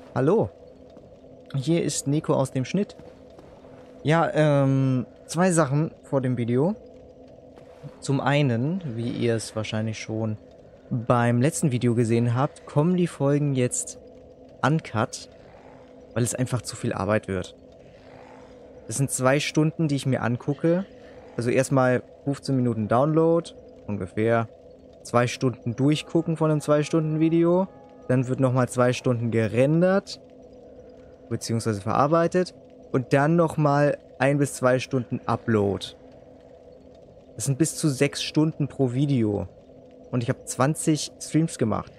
Hallo, hier ist Nico aus dem Schnitt. Ja, zwei Sachen vor dem Video. Zum einen, wie ihr es wahrscheinlich schon beim letzten Video gesehen habt, kommen die Folgen jetzt uncut, weil es einfach zu viel Arbeit wird. Das sind 2 Stunden, die ich mir angucke. Also erstmal 15 Minuten Download, ungefähr 2 Stunden durchgucken von einem 2-Stunden-Video. Dann wird nochmal 2 Stunden gerendert, beziehungsweise verarbeitet. Und dann nochmal 1 bis 2 Stunden Upload. Das sind bis zu 6 Stunden pro Video. Und ich habe 20 Streams gemacht.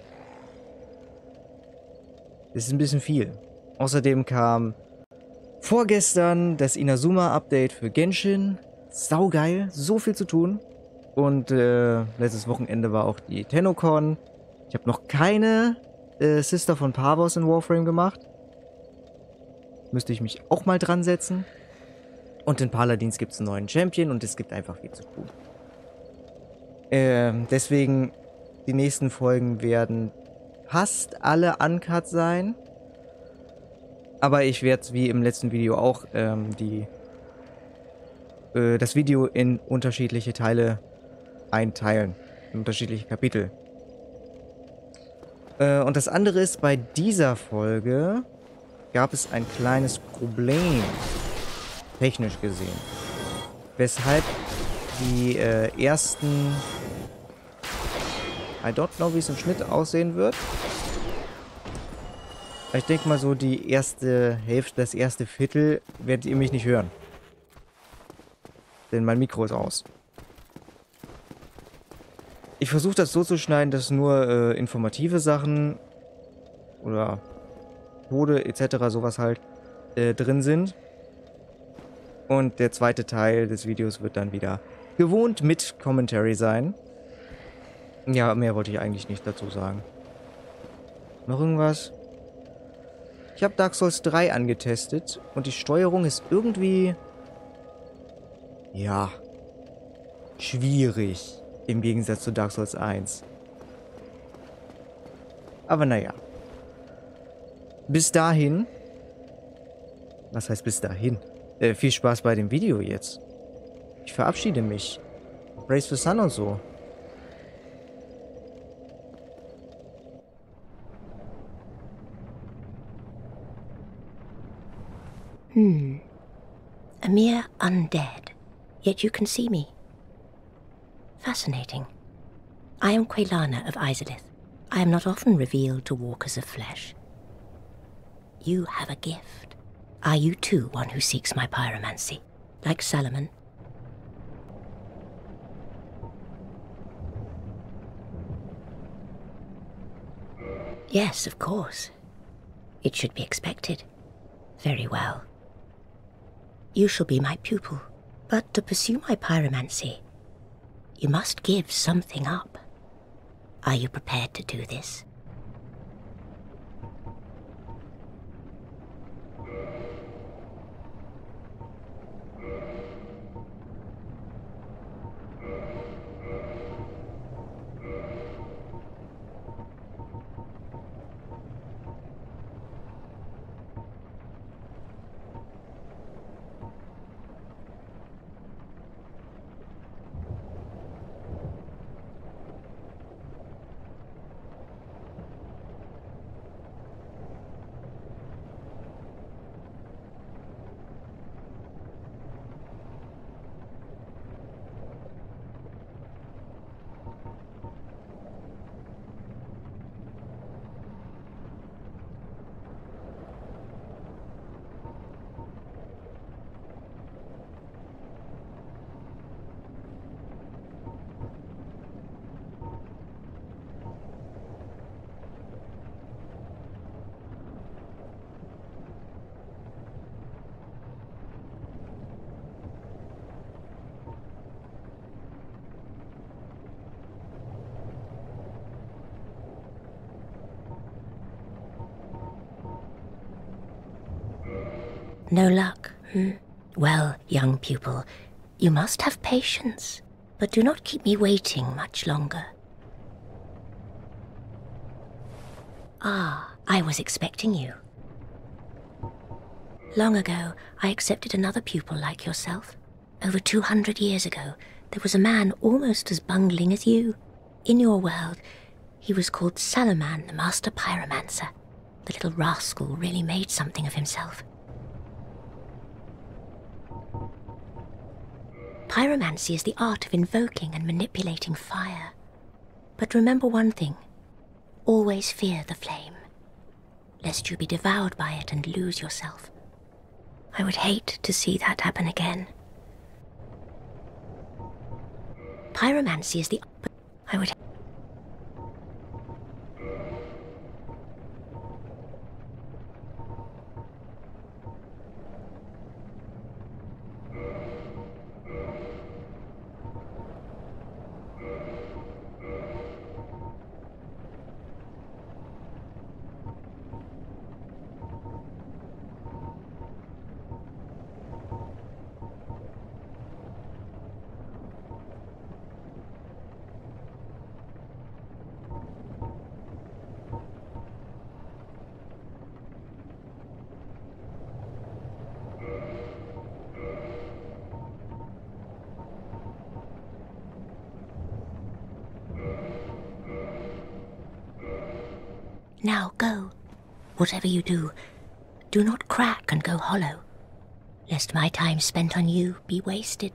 Das ist ein bisschen viel. Außerdem kam vorgestern das Inazuma-Update für Genshin. Saugeil, so viel zu tun. Und letztes Wochenende war auch die TennoCon. Ich habe noch keine Sister von Pavos in Warframe gemacht. Müsste ich mich auch mal dran setzen. Und in Paladins gibt es einen neuen Champion und es gibt einfach viel zu tun. Deswegen, die nächsten Folgen werden fast alle uncut sein. Aber ich werde, wie im letzten Video auch, das Video in unterschiedliche Teile einteilen. In unterschiedliche Kapitel. Und das andere ist, bei dieser Folge gab es ein kleines Problem. Technisch gesehen. Weshalb die ersten... I don't know, wie es im Schnitt aussehen wird. Ich denke mal so, die erste Hälfte, das erste Viertel werdet ihr mich nicht hören. Denn mein Mikro ist aus. Ich versuche das so zu schneiden, dass nur informative Sachen oder Tode etc. sowas halt drin sind. Und der zweite Teil des Videos wird dann wieder gewohnt mit Commentary sein. Ja, mehr wollte ich eigentlich nicht dazu sagen. Noch irgendwas? Ich habe Dark Souls 3 angetestet und die Steuerung ist irgendwie... ja... schwierig. Im Gegensatz zu Dark Souls 1. Aber naja. Bis dahin... Was heißt bis dahin? Viel Spaß bei dem Video jetzt. Ich verabschiede mich. Praise for Sun und so. A mere undead, yet you can see me. Fascinating. I am Quelana of Izalith. I am not often revealed to walkers of flesh. You have a gift. Are you too one who seeks my pyromancy, like Salomon? Yes, of course. It should be expected. Very well. You shall be my pupil, but to pursue my pyromancy, you must give something up. Are you prepared to do this? No luck, Well, young pupil, you must have patience, but do not keep me waiting much longer. Ah, I was expecting you. Long ago, I accepted another pupil like yourself. Over 200 years ago, there was a man almost as bungling as you. In your world, he was called Salaman, the Master Pyromancer. The little rascal really made something of himself. Pyromancy is the art of invoking and manipulating fire. But remember one thing. Always fear the flame, lest you be devoured by it and lose yourself. I would hate to see that happen again. Pyromancy is the... I would... Now go. Whatever you do, do not crack and go hollow, lest my time spent on you be wasted.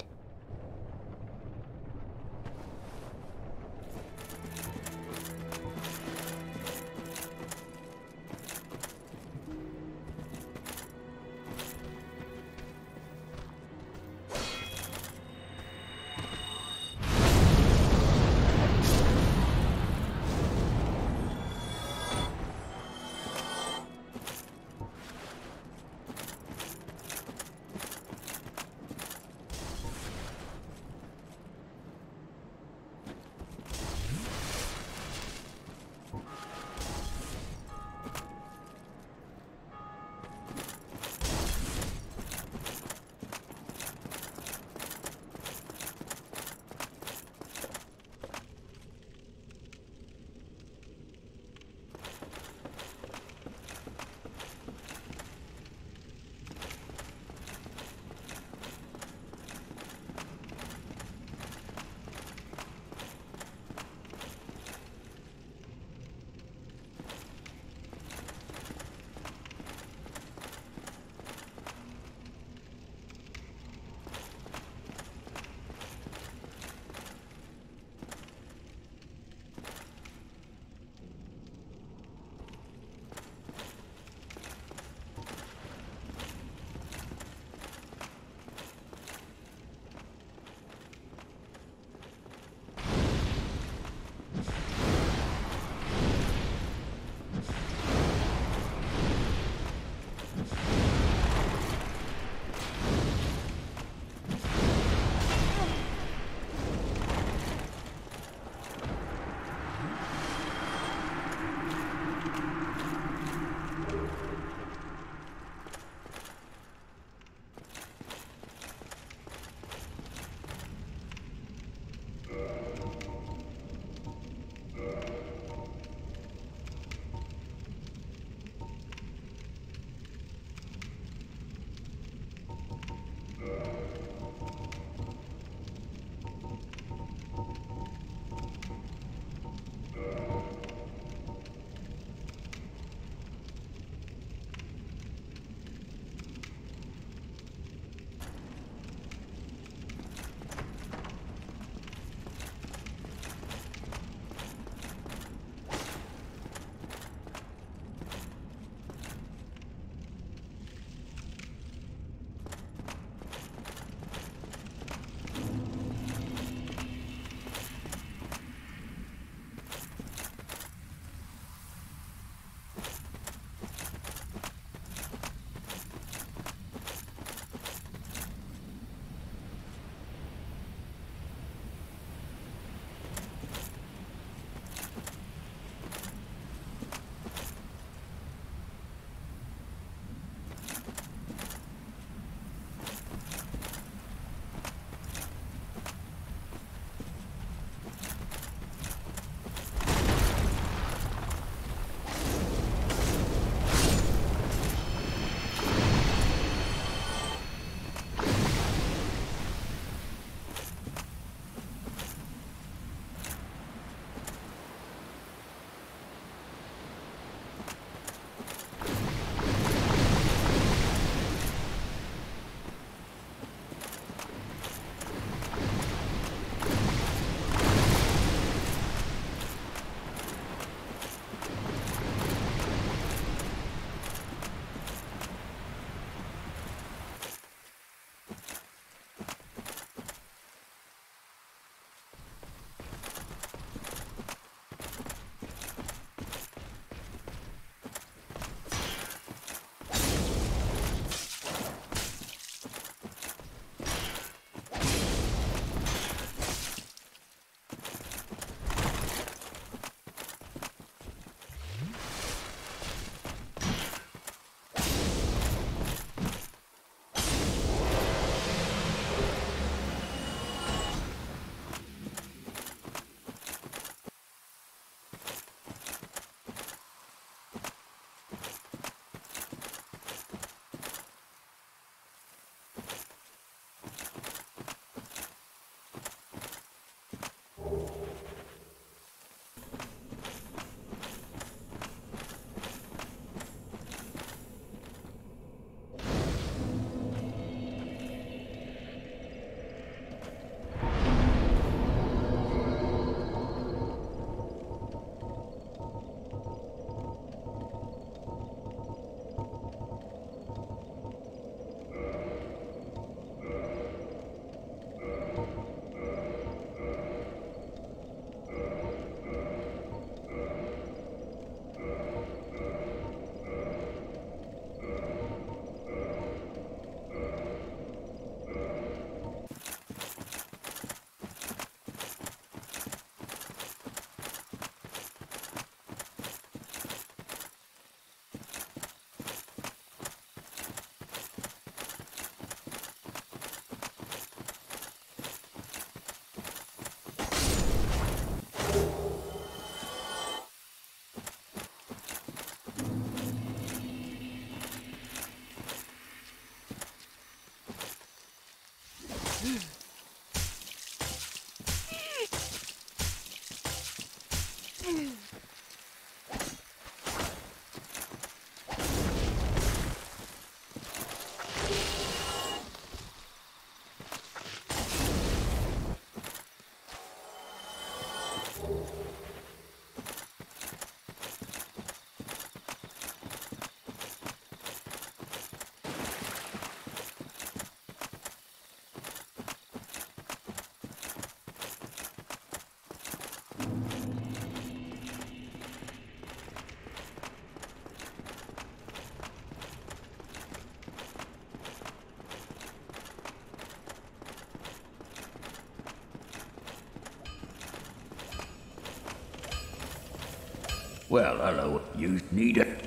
Well, hello. You need it.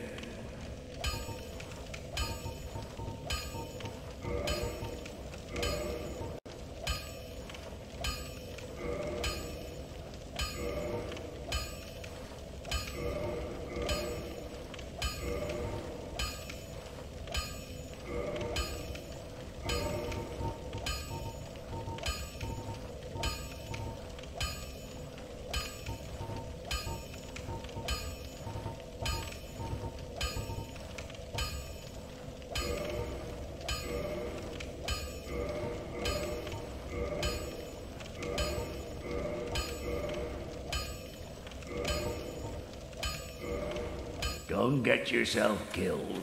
Don't get yourself killed.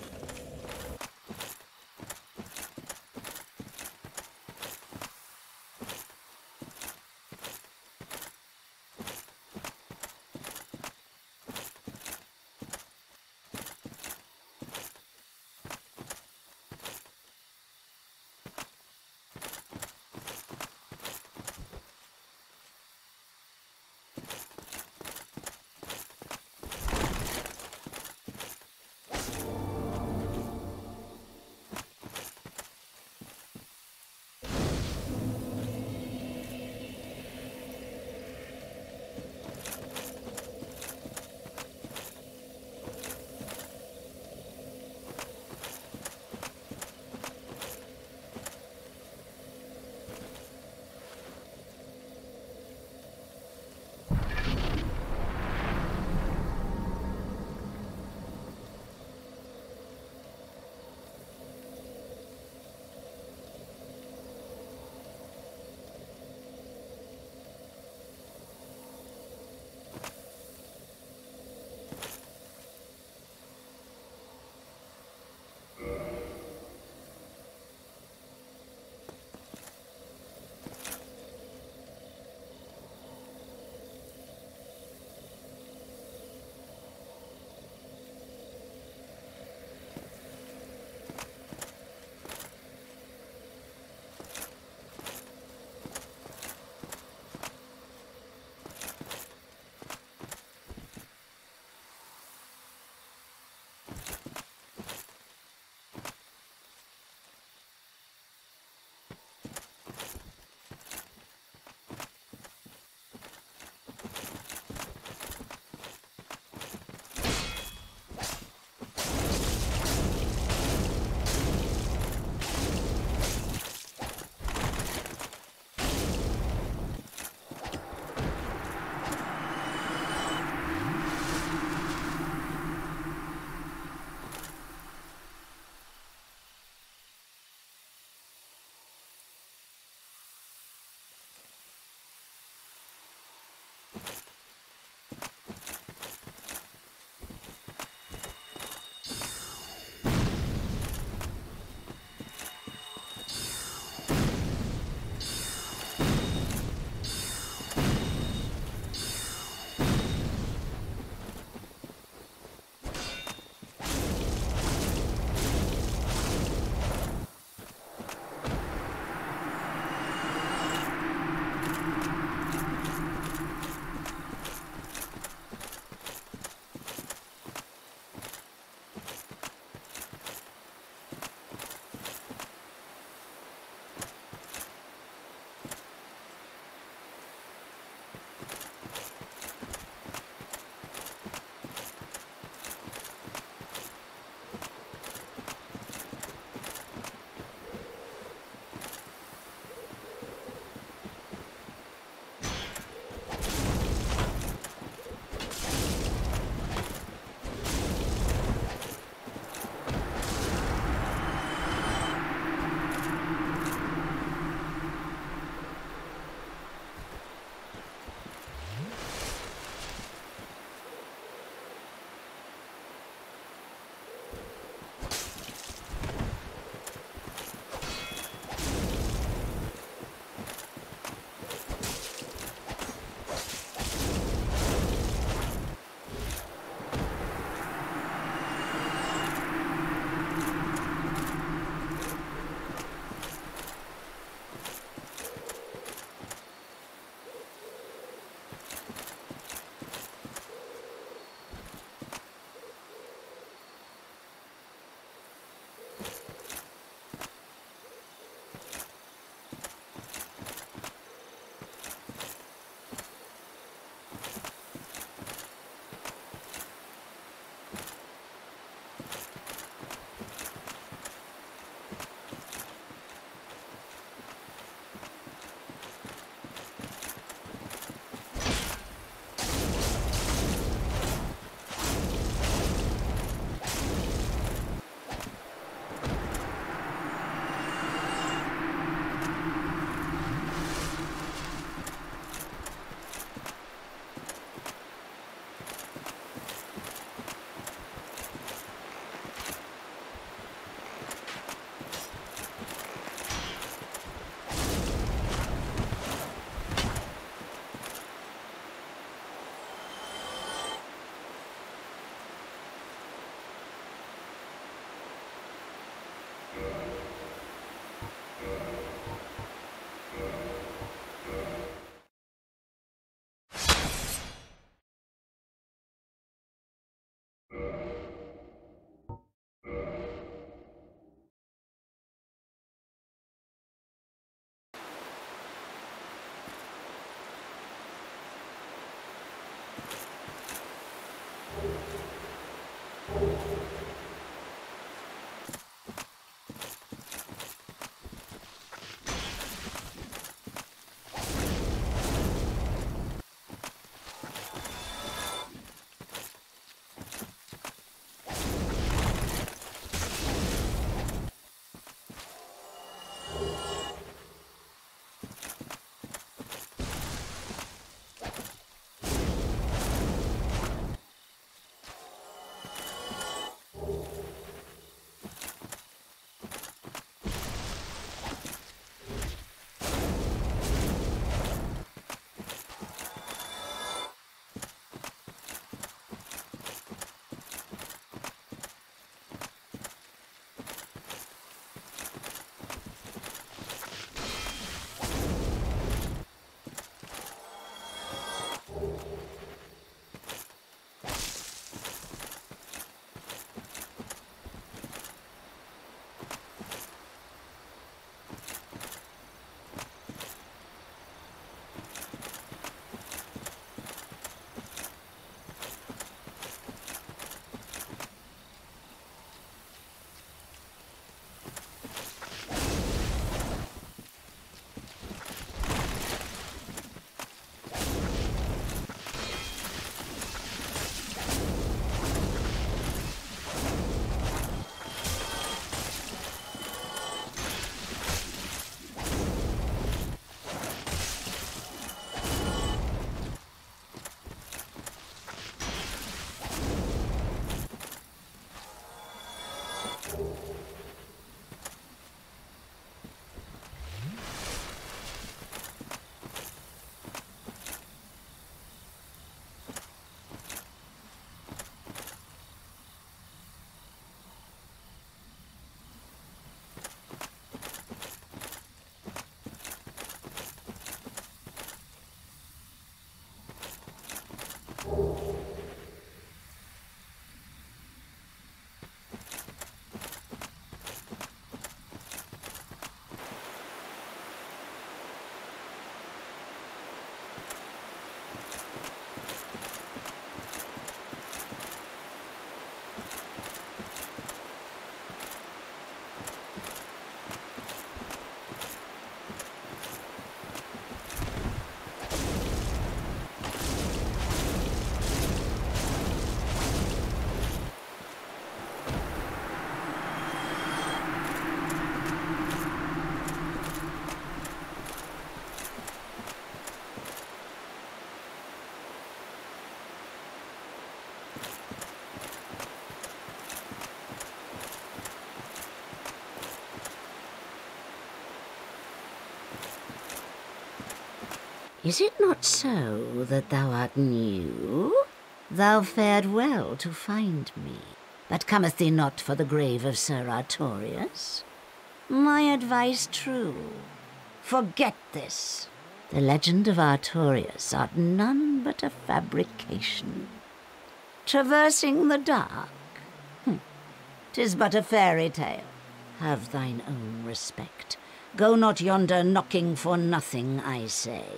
Is it not so that thou art new? Thou fared well to find me, but cometh thee not for the grave of Sir Artorius? My advice true. Forget this. The legend of Artorius art none but a fabrication. Traversing the dark? 'Tis but a fairy tale. Have thine own respect. Go not yonder knocking for nothing, I say.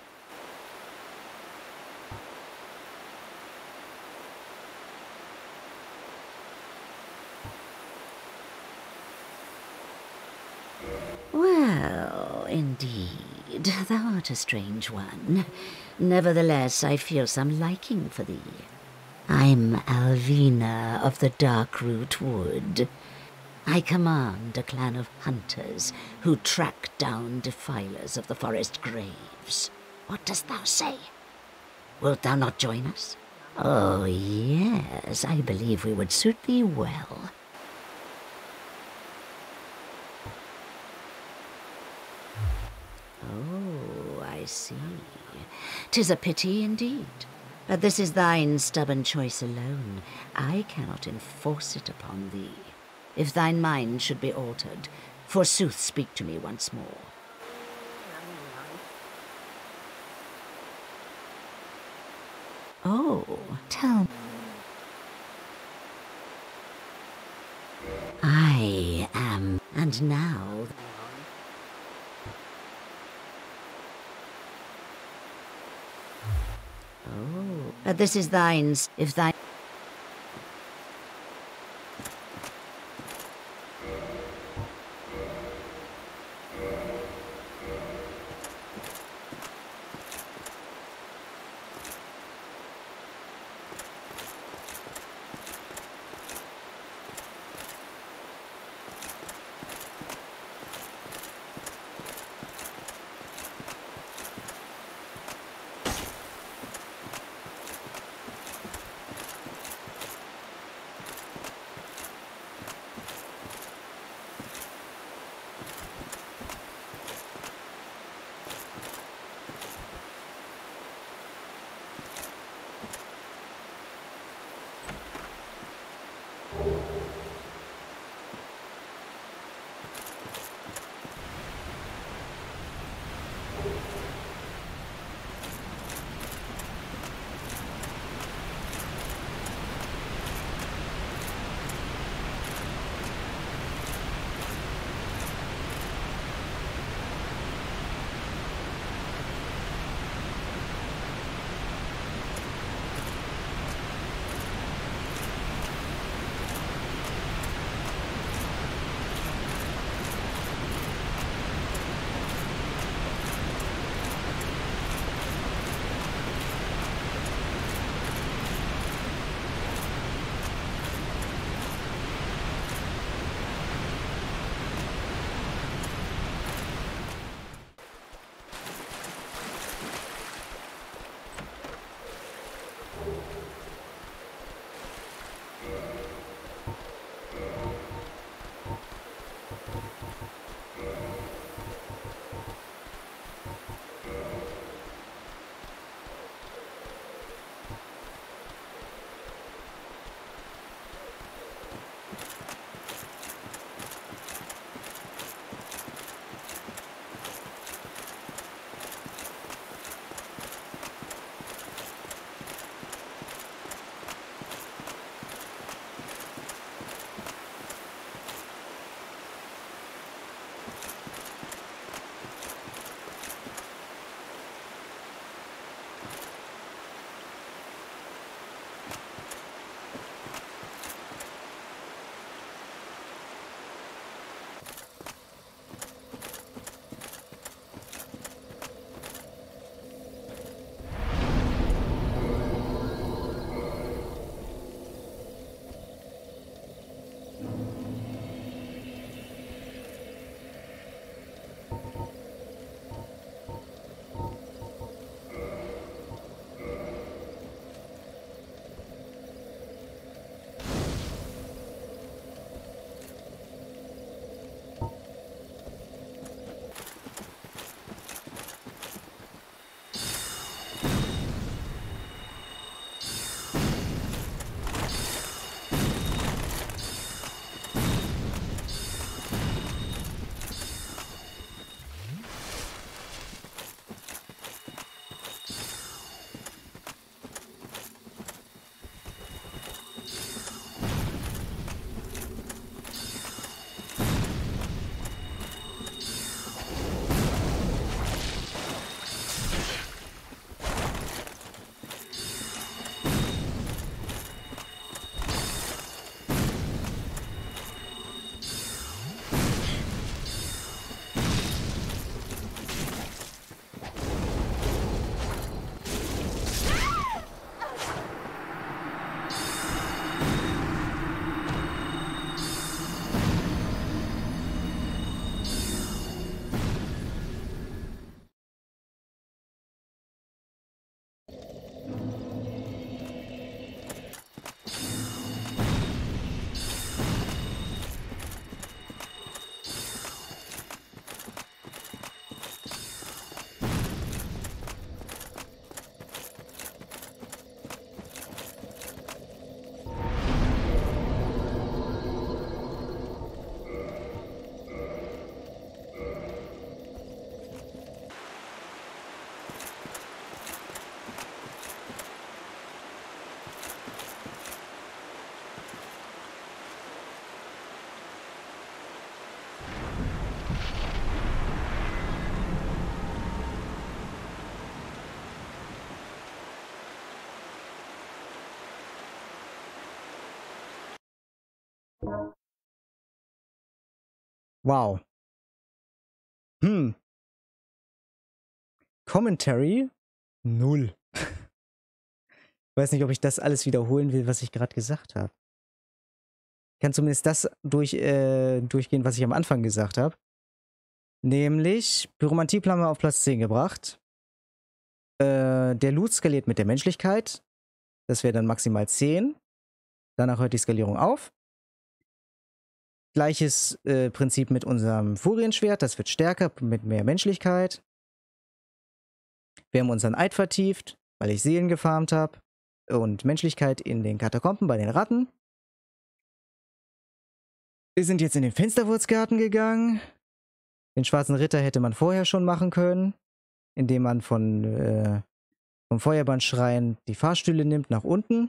Well, indeed, thou art a strange one. Nevertheless, I feel some liking for thee. I'm Alvina of the Darkroot Wood. I command a clan of hunters who track down defilers of the forest graves. What dost thou say? Wilt thou not join us? Oh, yes, I believe we would suit thee well. Oh, I see. 'Tis a pity indeed. But this is thine stubborn choice alone. I cannot enforce it upon thee. If thine mind should be altered, forsooth speak to me once more. Oh, tell me. I am, and now... Oh, but this is thine, if thine... Wow. Commentary? 0. Ich weiß nicht, ob ich das alles wiederholen will, was ich gerade gesagt habe. Ich kann zumindest das durchgehen, was ich am Anfang gesagt habe. Nämlich, Pyromantieflamme auf Platz 10 gebracht. Der Loot skaliert mit der Menschlichkeit. Das wäre dann maximal 10. Danach hört die Skalierung auf. Gleiches Prinzip mit unserem Furienschwert. Das wird stärker mit mehr Menschlichkeit. Wir haben unseren Eid vertieft, weil ich Seelen gefarmt habe. Und Menschlichkeit in den Katakomben bei den Ratten. Wir sind jetzt in den Fensterwurzgarten gegangen. Den schwarzen Ritter hätte man vorher schon machen können, indem man vom Feuerbandschrein die Fahrstühle nimmt nach unten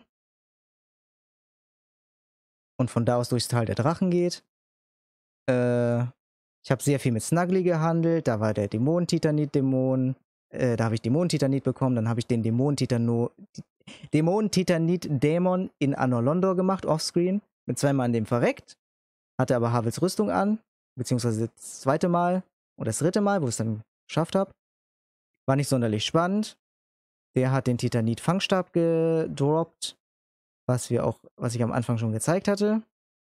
und von da aus durchs Tal der Drachen geht. Ich habe sehr viel mit Snuggly gehandelt, da war der Dämonen-Titanit-Dämon, da habe ich Dämonen-Titanit bekommen, dann habe ich den Dämonen-Titanit-Dämon in Anor Londo gemacht, offscreen, mit zweimal an dem verreckt, hatte aber Havels Rüstung an, beziehungsweise das zweite Mal und das dritte Mal, wo ich es dann geschafft habe. War nicht sonderlich spannend. Der hat den Titanit-Fangstab gedroppt, was ich am Anfang schon gezeigt hatte.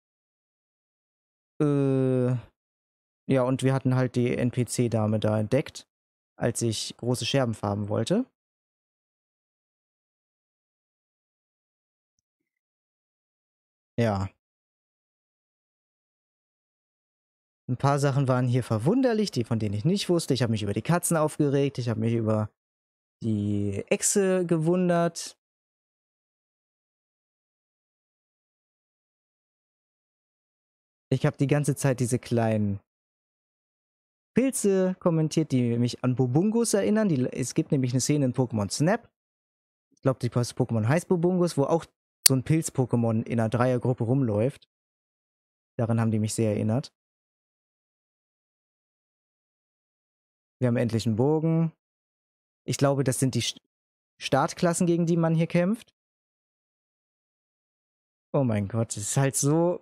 Ja, und wir hatten halt die NPC-Dame da entdeckt, als ich große Scherben farben wollte. Ja. Ein paar Sachen waren hier verwunderlich, von denen ich nicht wusste. Ich habe mich über die Katzen aufgeregt, ich habe mich über die Echse gewundert. Ich habe die ganze Zeit diese kleinen Pilze kommentiert, die mich an Bobungus erinnern. Es gibt nämlich eine Szene in Pokémon Snap. Ich glaube, das Pokémon heißt Bobungus, wo auch so ein Pilz-Pokémon in einer Dreiergruppe rumläuft. Daran haben die mich sehr erinnert. Wir haben endlich einen Bogen. Ich glaube, das sind die Startklassen, gegen die man hier kämpft. Oh mein Gott, es ist halt so...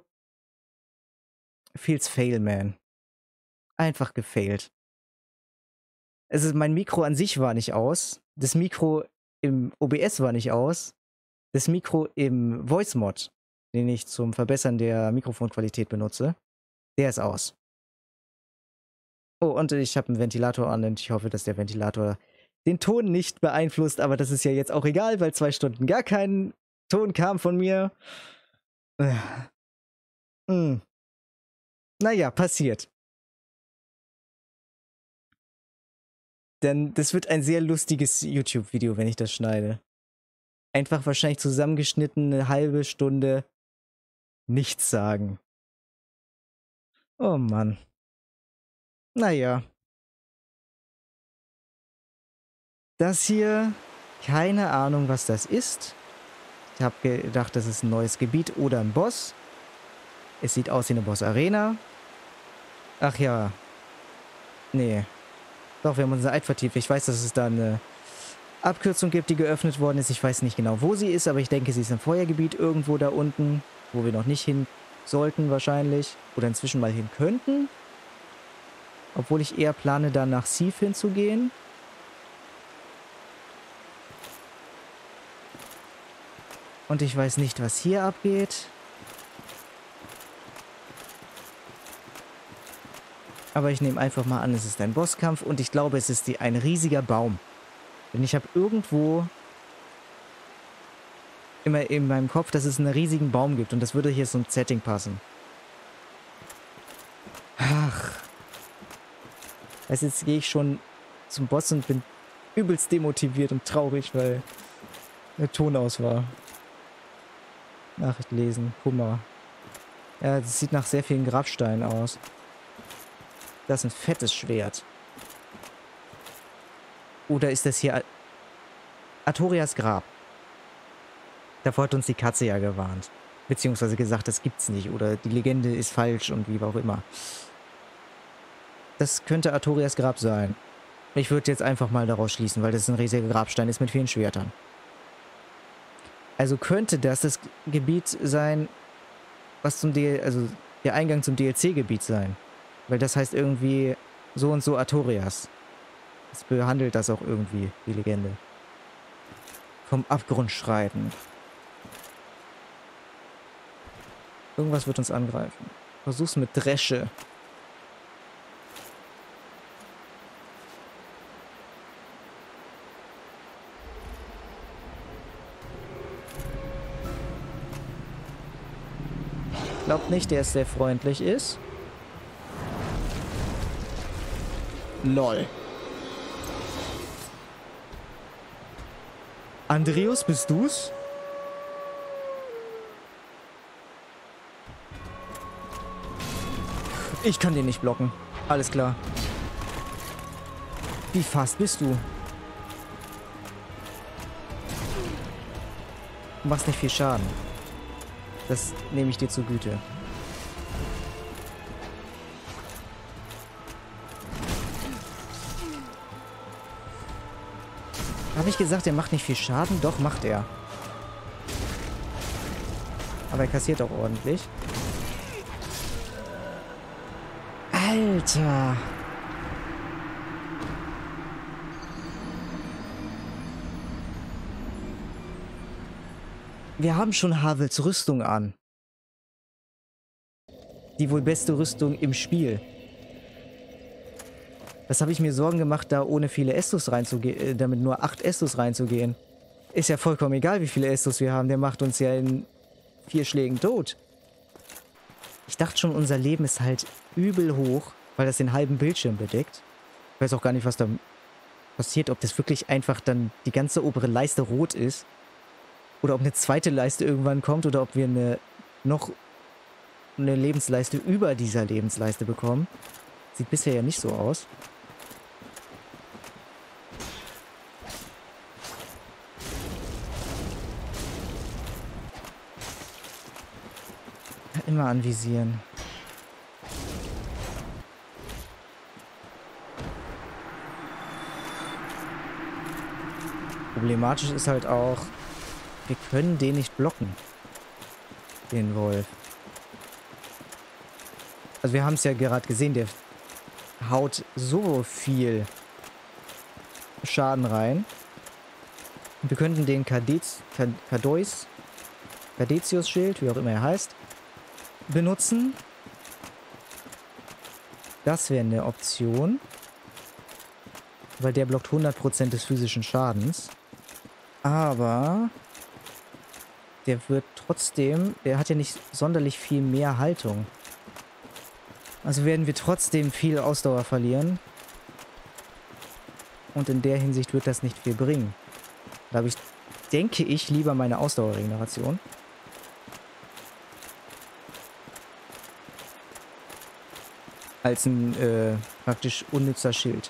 Feels fail, man. Einfach gefailt. Mein Mikro an sich war nicht aus. Das Mikro im OBS war nicht aus. Das Mikro im Voice-Mod, den ich zum Verbessern der Mikrofonqualität benutze, der ist aus. Oh, und ich habe einen Ventilator an und ich hoffe, dass der Ventilator den Ton nicht beeinflusst, aber das ist ja jetzt auch egal, weil 2 Stunden gar kein Ton kam von mir. Naja, passiert. Denn das wird ein sehr lustiges YouTube-Video, wenn ich das schneide. Einfach wahrscheinlich zusammengeschnitten, eine halbe Stunde nichts sagen. Oh Mann. Naja. Das hier, keine Ahnung, was das ist. Ich habe gedacht, das ist ein neues Gebiet oder ein Boss. Es sieht aus wie eine Boss-Arena. Ach ja. Nee. Doch, wir haben unsere Eid vertieft. Ich weiß, dass es da eine Abkürzung gibt, die geöffnet worden ist. Ich weiß nicht genau, wo sie ist, aber ich denke, sie ist im Feuergebiet irgendwo da unten, wo wir noch nicht hin sollten wahrscheinlich. Oder inzwischen mal hin könnten. Obwohl ich eher plane, da nach Seath hinzugehen. Und ich weiß nicht, was hier abgeht. Aber ich nehme einfach mal an, es ist ein Bosskampf und ich glaube, es ist ein riesiger Baum. Denn ich habe irgendwo immer in meinem Kopf, dass es einen riesigen Baum gibt und das würde hier zum Setting passen. Ach. Also jetzt gehe ich schon zum Boss und bin übelst demotiviert und traurig, weil der Ton aus war. Nachricht lesen, Kummer. Ja, das sieht nach sehr vielen Grabsteinen aus. Das ist ein fettes Schwert. Oder ist das hier Artorias Grab? Davor hat uns die Katze ja gewarnt. Beziehungsweise gesagt, das gibt's nicht. Oder die Legende ist falsch und wie auch immer. Das könnte Artorias Grab sein. Ich würde jetzt einfach mal daraus schließen, weil das ein riesiger Grabstein ist mit vielen Schwertern. Also könnte das Gebiet sein, was also der Eingang zum DLC-Gebiet sein. Weil das heißt irgendwie so und so Artorias. Das behandelt das auch irgendwie, die Legende. Vom Abgrund schreiten. Irgendwas wird uns angreifen. Versuch's mit Dresche. Glaubt nicht, der sehr freundlich ist. LOL. Andreas, bist du's? Ich kann den nicht blocken. Alles klar. Wie fast bist du? Du machst nicht viel Schaden. Das nehme ich dir zur Güte. Habe ich gesagt, er macht nicht viel Schaden? Doch, macht er. Aber er kassiert auch ordentlich. Alter! Wir haben schon Havels Rüstung an. Die wohl beste Rüstung im Spiel. Das habe ich mir Sorgen gemacht, da ohne viele Estus reinzugehen, damit nur 8 Estus reinzugehen. Ist ja vollkommen egal, wie viele Estus wir haben. Der macht uns ja in 4 Schlägen tot. Ich dachte schon, unser Leben ist halt übel hoch, weil das den halben Bildschirm bedeckt. Ich weiß auch gar nicht, was da passiert. Ob das wirklich einfach dann die ganze obere Leiste rot ist. Oder ob eine zweite Leiste irgendwann kommt. Oder ob wir noch eine Lebensleiste über dieser Lebensleiste bekommen. Sieht bisher ja nicht so aus. Immer anvisieren. Problematisch ist halt auch, wir können den nicht blocken. Den Wolf. Also wir haben es ja gerade gesehen, der haut so viel Schaden rein. Und wir könnten den Cadetius-Schild, wie auch immer er heißt, benutzen. Das wäre eine Option. Weil der blockt 100% des physischen Schadens. Aber der wird trotzdem, der hat ja nicht sonderlich viel mehr Haltung. Also werden wir trotzdem viel Ausdauer verlieren. Und in der Hinsicht wird das nicht viel bringen. Da habe ich, denke ich, lieber meine Ausdauerregeneration. Als ein praktisch unnützer Schild.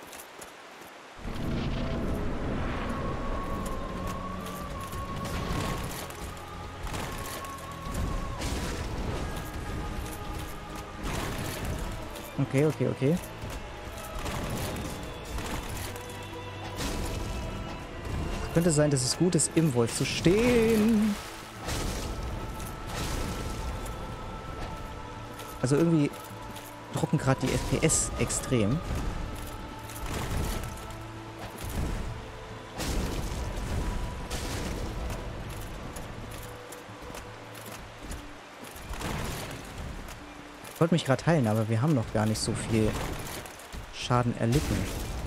Okay. Könnte sein, dass es gut ist, im Wolf zu stehen. Also irgendwie droppen gerade die FPS extrem. Ich wollte mich gerade heilen, aber wir haben noch gar nicht so viel Schaden erlitten.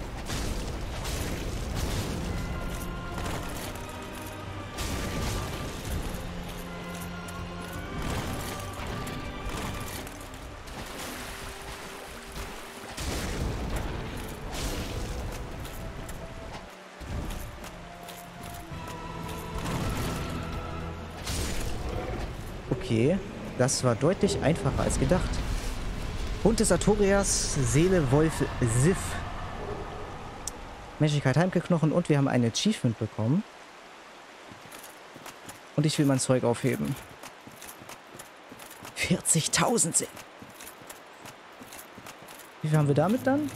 Okay, das war deutlich einfacher als gedacht. Hund des Artorias, Seele, Wolf, Sif. Menschlichkeit, Heimkeknochen und wir haben ein Achievement bekommen. Und ich will mein Zeug aufheben. 40.000 sind. Wie viel haben wir damit dann?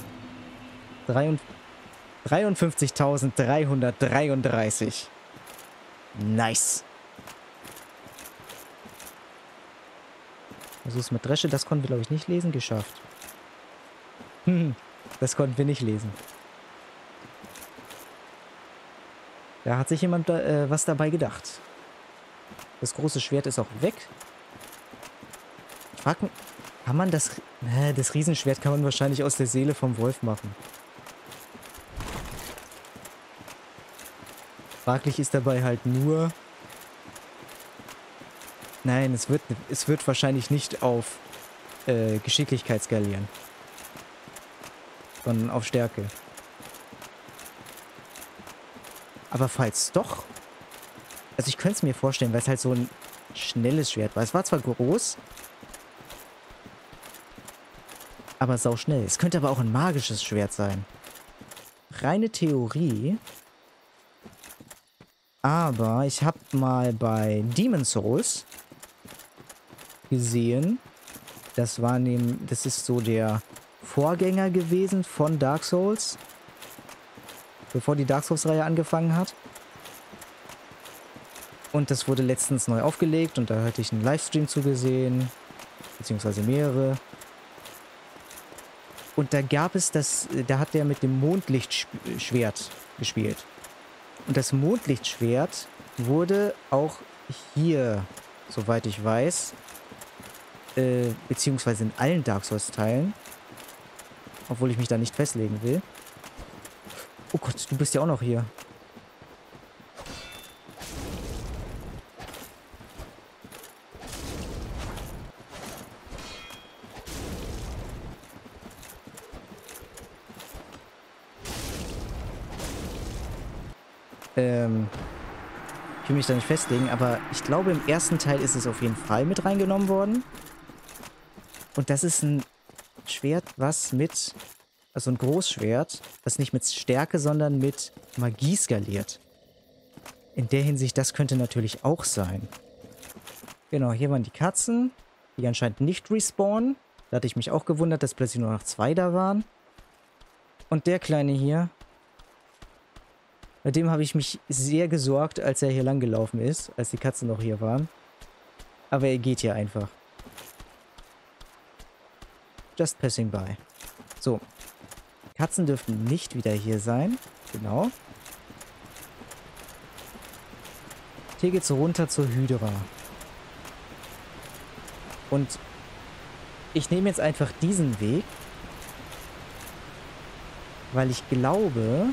53.333. Nice. Also ist mit Dresche, das konnten wir, glaube ich, nicht lesen. Geschafft. Das konnten wir nicht lesen. Da hat sich jemand was dabei gedacht. Das große Schwert ist auch weg. Ich frage mich, kann man das... das Riesenschwert kann man wahrscheinlich aus der Seele vom Wolf machen. Fraglich ist dabei halt nur... Nein, es wird wahrscheinlich nicht auf Geschicklichkeit skalieren. Sondern auf Stärke. Aber falls doch... Also ich könnte es mir vorstellen, weil es halt so ein schnelles Schwert war. Es war zwar groß, aber sauschnell. Es könnte aber auch ein magisches Schwert sein. Reine Theorie. Aber ich habe mal bei Demon's Souls gesehen, das ist so der Vorgänger gewesen von Dark Souls, bevor die Dark Souls-Reihe angefangen hat. Und das wurde letztens neu aufgelegt und da hatte ich einen Livestream zugesehen, beziehungsweise mehrere. Und da gab es da hat der mit dem Mondlichtschwert gespielt. Und das Mondlichtschwert wurde auch hier, soweit ich weiß, beziehungsweise in allen Dark Souls-Teilen, obwohl ich mich da nicht festlegen will. Oh Gott, du bist ja auch noch hier. Ich will mich da nicht festlegen, aber ich glaube, im ersten Teil ist es auf jeden Fall mit reingenommen worden. Und das ist ein Schwert, also ein Großschwert, das nicht mit Stärke, sondern mit Magie skaliert. In der Hinsicht, das könnte natürlich auch sein. Genau, hier waren die Katzen, die anscheinend nicht respawnen. Da hatte ich mich auch gewundert, dass plötzlich nur noch 2 da waren. Und der Kleine hier, bei dem habe ich mich sehr gesorgt, als er hier lang gelaufen ist, als die Katzen noch hier waren. Aber er geht hier einfach. Just passing by. So. Katzen dürften nicht wieder hier sein. Genau. Hier geht's runter zur Hydra. Und ich nehme jetzt einfach diesen Weg, weil ich glaube,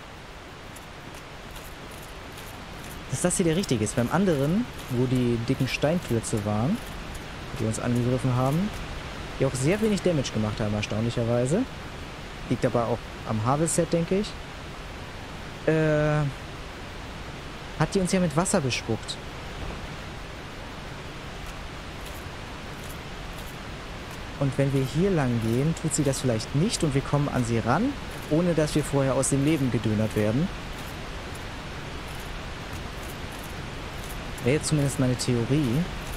dass das hier der richtige ist. Beim anderen, wo die dicken Steinklötze waren, die uns angegriffen haben, die auch sehr wenig Damage gemacht haben, erstaunlicherweise. Liegt aber auch am Harvest-Set, denke ich. Hat die uns ja mit Wasser bespuckt. Und wenn wir hier lang gehen, tut sie das vielleicht nicht und wir kommen an sie ran, ohne dass wir vorher aus dem Leben gedönert werden. Wäre jetzt zumindest meine Theorie.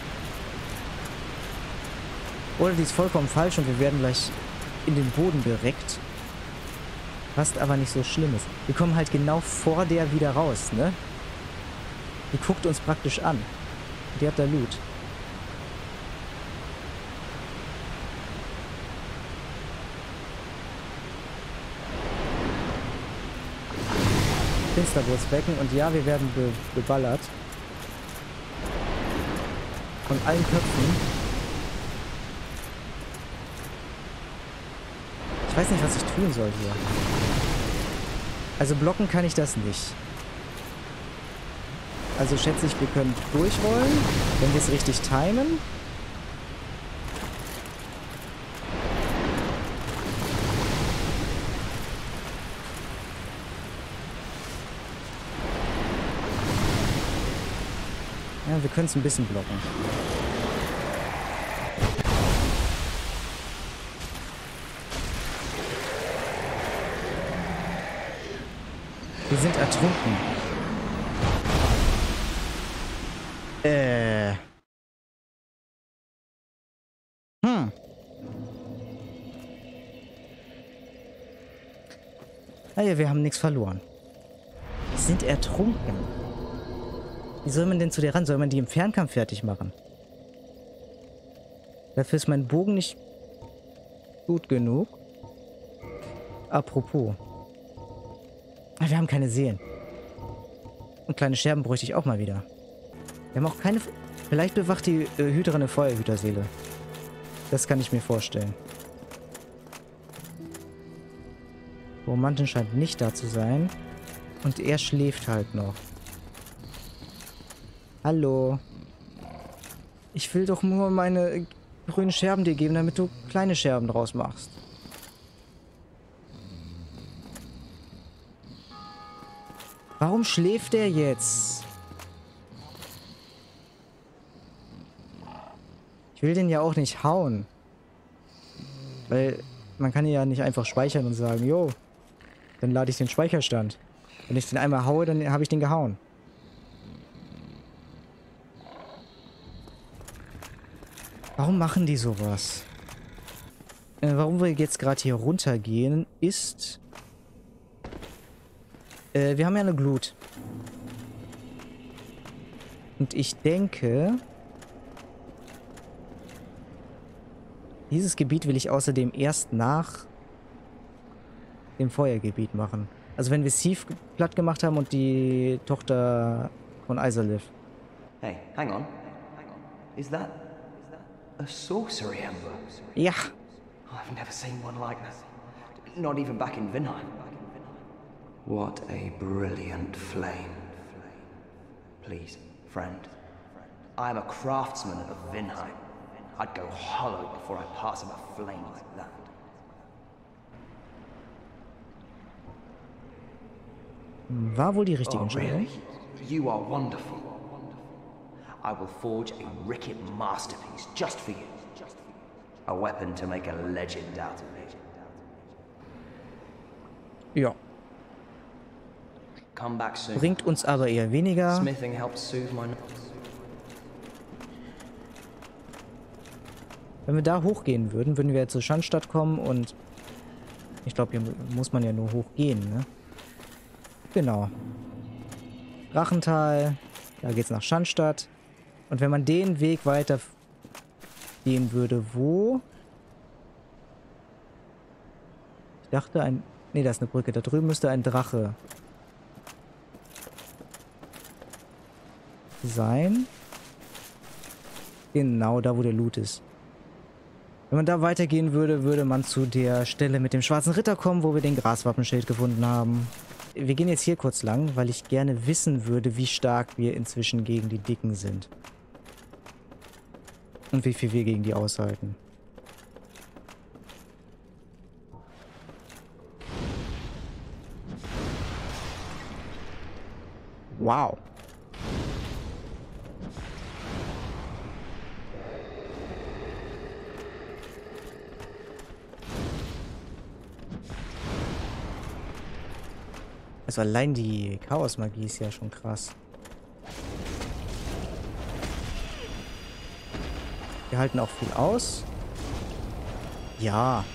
Oder die ist vollkommen falsch und wir werden gleich in den Boden gereckt. Was aber nicht so schlimm ist. Wir kommen halt genau vor der wieder raus, ne? Die guckt uns praktisch an. Die hat da Loot. Finsterwurzbecken und ja, wir werden geballert. Von allen Köpfen. Ich weiß nicht, was ich tun soll hier. Also blocken kann ich das nicht. Also schätze ich, wir können durchrollen, wenn wir es richtig timen. Ja, wir können es ein bisschen blocken. Wir sind ertrunken. Naja, wir haben nichts verloren. Wir sind ertrunken. Wie soll man denn zu der ran? Soll man die im Fernkampf fertig machen? Dafür ist mein Bogen nicht gut genug. Apropos. Wir haben keine Seelen. Und kleine Scherben bräuchte ich auch mal wieder. Wir haben auch keine... Vielleicht bewacht die Hüterin eine Feuerhüterseele. Das kann ich mir vorstellen. Romantin scheint nicht da zu sein. Und er schläft halt noch. Hallo. Ich will doch nur meine grünen Scherben dir geben, damit du kleine Scherben draus machst. Warum schläft er jetzt? Ich will den ja auch nicht hauen. Weil man kann ihn ja nicht einfach speichern und sagen, jo, dann lade ich den Speicherstand. Wenn ich den einmal haue, dann habe ich den gehauen. Warum machen die sowas? Warum wir jetzt gerade hier runtergehen, ist... wir haben ja eine Glut. Und ich denke... Dieses Gebiet will ich außerdem erst nach dem Feuergebiet machen. Also wenn wir Sif platt gemacht haben und die Tochter von Izalith. Hey, hang on. Is that a sorcery ember? Ja. I've never seen one like that. Not even back in Vinheim. What a brilliant flame. Please, friend. I am a craftsman of Vinheim. I'd go hollow before I pass him a flame like that. War wohl die richtige Oh, Entscheidung. really? You are wonderful. I will forge a Ricket masterpiece just for you. A weapon to make a legend out of it. Ja. Come back soon. Bringt uns aber eher weniger. Smithing helps soothe my... Wenn wir da hochgehen würden, würden wir zur Schandstadt kommen und... Ich glaube, hier muss man ja nur hochgehen, ne? Genau. Drachental. Da geht's nach Schandstadt. Und wenn man den Weg weiter gehen würde, wo? Ich dachte ein... Ne, da ist eine Brücke. Da drüben müsste ein Drache sein. Genau, da wo der Loot ist. Wenn man da weitergehen würde, würde man zu der Stelle mit dem schwarzen Ritter kommen, wo wir den Graswappenschild gefunden haben. Wir gehen jetzt hier kurz lang, weil ich gerne wissen würde, wie stark wir inzwischen gegen die Dicken sind. Und wie viel wir gegen die aushalten. Wow. Also allein die Chaosmagie ist ja schon krass. Wir halten auch viel aus. Ja.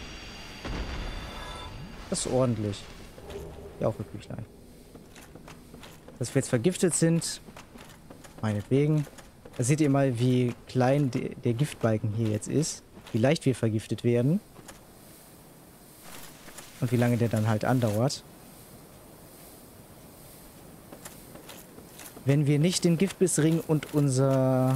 Das ist ordentlich. Ja, auch für Büchlein. Dass wir jetzt vergiftet sind. Meinetwegen. Da seht ihr mal, wie klein der Giftbalken hier jetzt ist. Wie leicht wir vergiftet werden. Und wie lange der dann halt andauert. Wenn wir nicht den Giftbissring und unser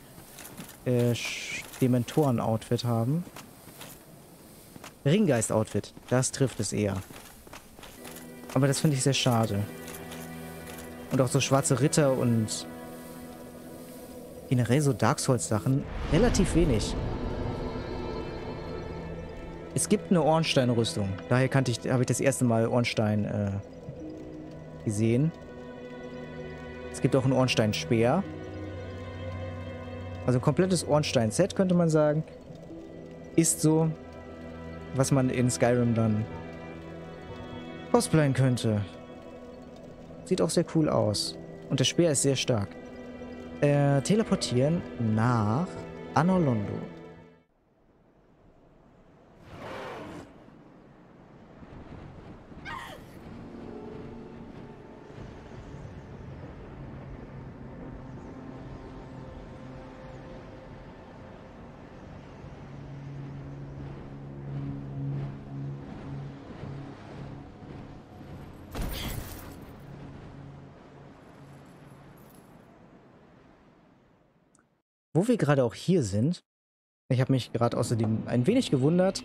Dementoren-Outfit haben. Ringgeist-Outfit. Das trifft es eher. Aber das finde ich sehr schade. Und auch so schwarze Ritter und generell so Dark Souls-Sachen. Relativ wenig. Es gibt eine Ornstein-Rüstung. Daher habe ich das erste Mal Ornstein gesehen. Es gibt auch ein Ornstein-Speer. Also ein komplettes Ornstein-Set, könnte man sagen. Ist so, was man in Skyrim dann cosplayen könnte. Sieht auch sehr cool aus. Und der Speer ist sehr stark. Teleportieren nach Anor Londo. wo wir gerade auch hier sind, ich habe mich gerade außerdem ein wenig gewundert,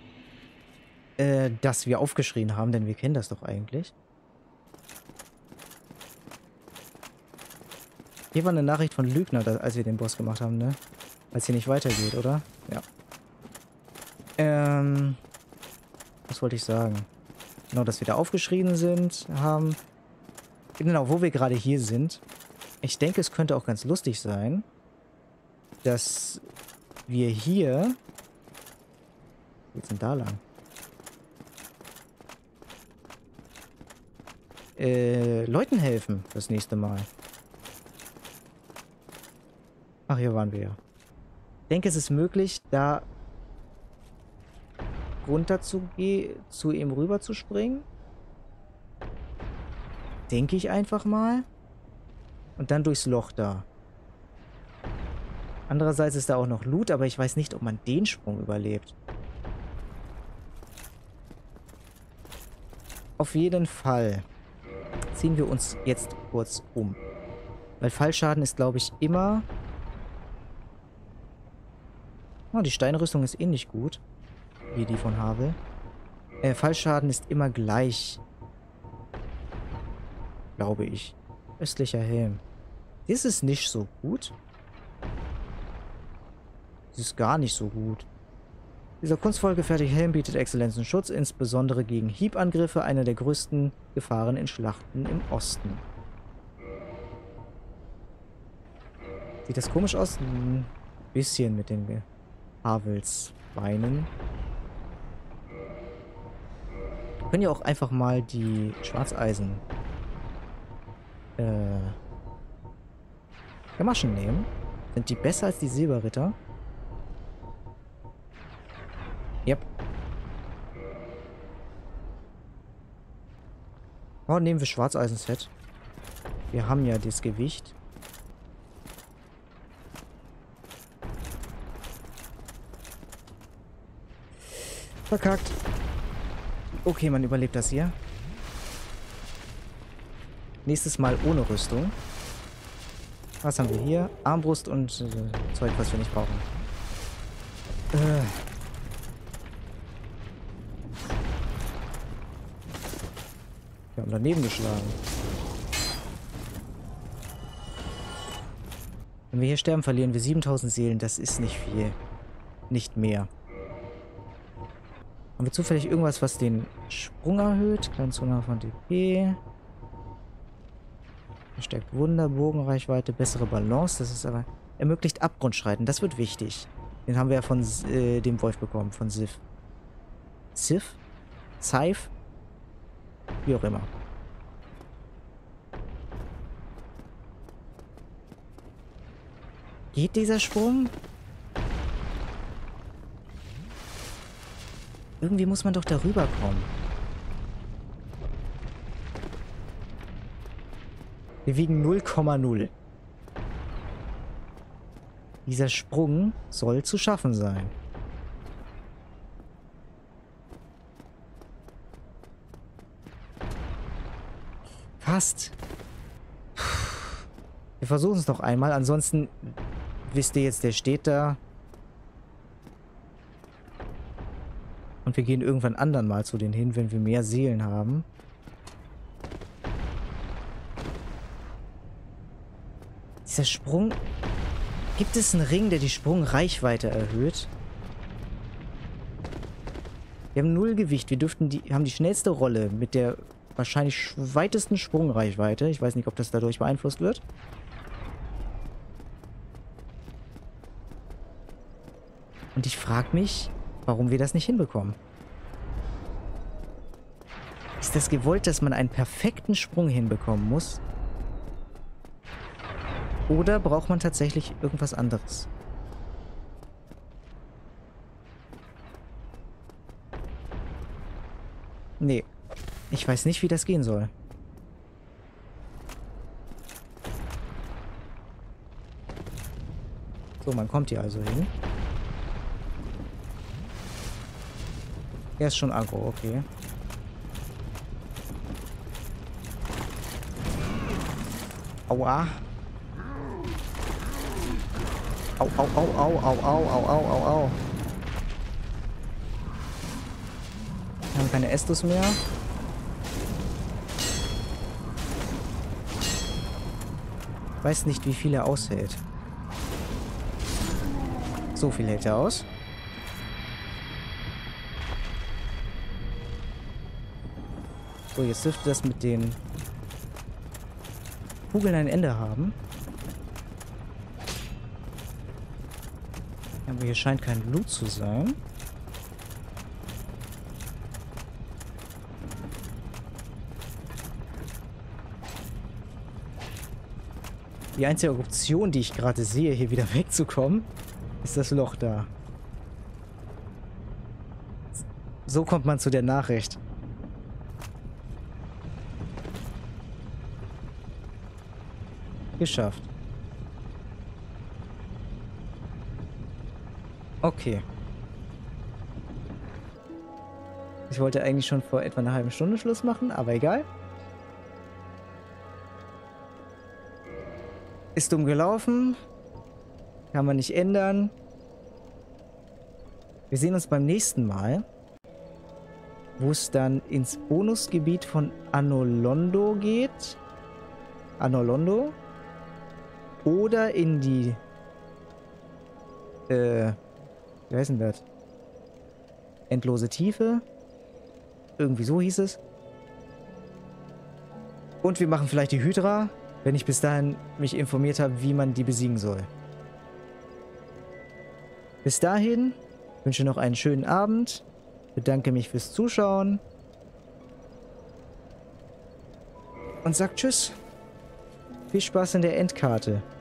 dass wir aufgeschrien haben, denn wir kennen das doch eigentlich. Hier war eine Nachricht von Lügner, als wir den Boss gemacht haben, ne? Weil es hier nicht weitergeht, oder? Ja. Was wollte ich sagen? Genau, dass wir da aufgeschrien haben. Genau, wo wir gerade hier sind. Ich denke, es könnte auch ganz lustig sein, dass wir hier... Wo geht's denn da lang? Leuten helfen das nächste Mal. Ach, hier waren wir ja. Ich denke, es ist möglich, da runter zu ihm rüber zu springen. Denke ich einfach mal. Und dann durchs Loch da. Andererseits ist da auch noch Loot, aber ich weiß nicht, ob man den Sprung überlebt. Auf jeden Fall ziehen wir uns jetzt kurz um. Weil Fallschaden ist, glaube ich, immer... Oh, die Steinrüstung ist ähnlich gut wie die von Havel. Fallschaden ist immer gleich. Glaube ich. Östlicher Helm. Das ist nicht so gut. Das ist gar nicht so gut. Dieser kunstvoll gefertigte Helm bietet exzellenten Schutz, insbesondere gegen Hiebangriffe, eine der größten Gefahren in Schlachten im Osten. Sieht das komisch aus? Ein bisschen mit den Havels Beinen. Wir können ja auch einfach mal die Schwarzeisen Gamaschen nehmen. Sind die besser als die Silberritter? Yep. Oh, nehmen wir Schwarzeisen-Set. Wir haben ja das Gewicht. Verkackt. Okay, man überlebt das hier. Nächstes Mal ohne Rüstung. Was haben wir hier? Armbrust und Zeug, was wir nicht brauchen. Wir haben daneben geschlagen. Wenn wir hier sterben, verlieren wir 7000 Seelen. Das ist nicht viel. Nicht mehr. Haben wir zufällig irgendwas, was den Sprung erhöht? Kleine Zone von DP. Verstärkt Wunder, Bogenreichweite, bessere Balance. Das ist aber... Ermöglicht Abgrundschreiten. Das wird wichtig. Den haben wir ja von dem Wolf bekommen. Von Sif. Sif? Scythe? Wie auch immer. Geht dieser Sprung? Irgendwie muss man doch darüber kommen. Wir wiegen 0,0. Dieser Sprung soll zu schaffen sein. Fast. Wir versuchen es noch einmal. Ansonsten wisst ihr jetzt, der steht da. Und wir gehen irgendwann anderen mal zu denen hin, wenn wir mehr Seelen haben. Dieser Sprung... Gibt es einen Ring, der die Sprungreichweite erhöht? Wir haben 0 Gewicht. Wir haben die schnellste Rolle mit der wahrscheinlich weitesten Sprungreichweite. Ich weiß nicht, ob das dadurch beeinflusst wird. Und ich frage mich, warum wir das nicht hinbekommen. Ist das gewollt, dass man einen perfekten Sprung hinbekommen muss? Oder braucht man tatsächlich irgendwas anderes? Nee. Ich weiß nicht, wie das gehen soll. So, man kommt hier also hin. Er ist schon aggro, okay. Au, au, au, au, au, au, au, au, au, au. Wir haben keine Estus mehr. Ich weiß nicht, wie viel er aushält. So viel hält er aus. So, jetzt dürfte das mit den Kugeln ein Ende haben. Aber hier scheint kein Blut zu sein. Die einzige Option, die ich gerade sehe, hier wieder wegzukommen, ist das Loch da. So kommt man zu der Nachricht. Geschafft. Okay. Ich wollte eigentlich schon vor etwa einer halben Stunde Schluss machen, aber egal. Ist dumm gelaufen. Kann man nicht ändern. Wir sehen uns beim nächsten Mal, wo es dann ins Bonusgebiet von Anolondo geht. Anolondo. Oder in die... wie heißt denn das? Endlose Tiefe. Irgendwie so hieß es. Und wir machen vielleicht die Hydra, wenn ich bis dahin mich informiert habe, wie man die besiegen soll. Bis dahin wünsche noch einen schönen Abend. Bedanke mich fürs Zuschauen. Und sag Tschüss. Viel Spaß in der Endkarte.